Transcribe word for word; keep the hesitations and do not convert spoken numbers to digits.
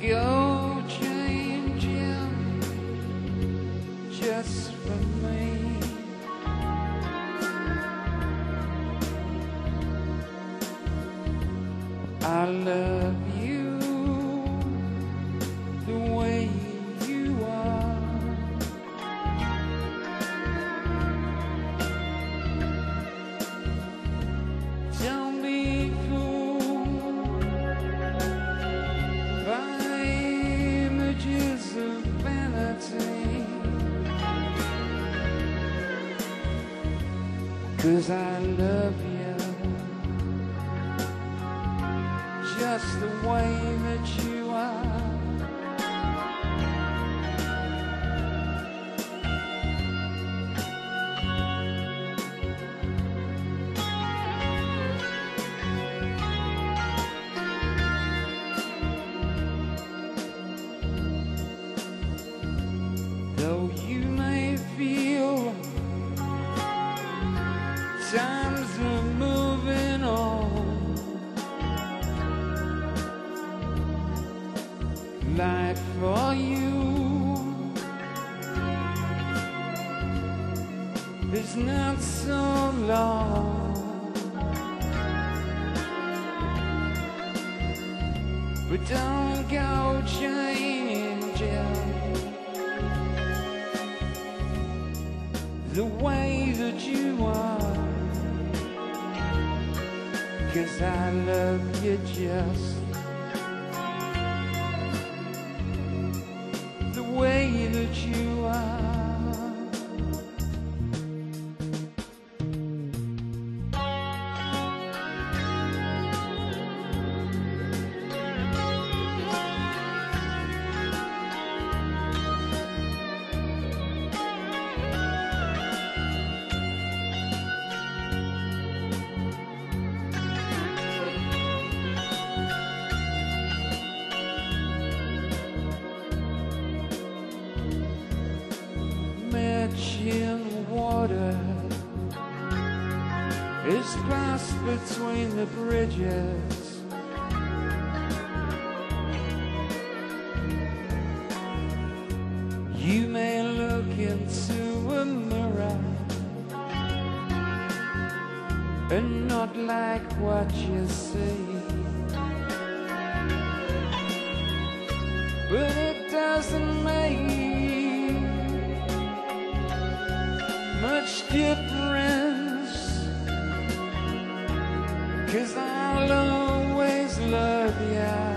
go changing just for me. I love you the way you are. Don't be fooled by images of vanity, 'cause I love you just the way that you are. Though you may feel times are moving on, life for you is not so long, but don't go changing the way that you are, 'cause I love you just the way that you are. In water is crossed between the bridges. You may look into a mirror and not like what you see, but it doesn't make much difference, 'cause I'll always love you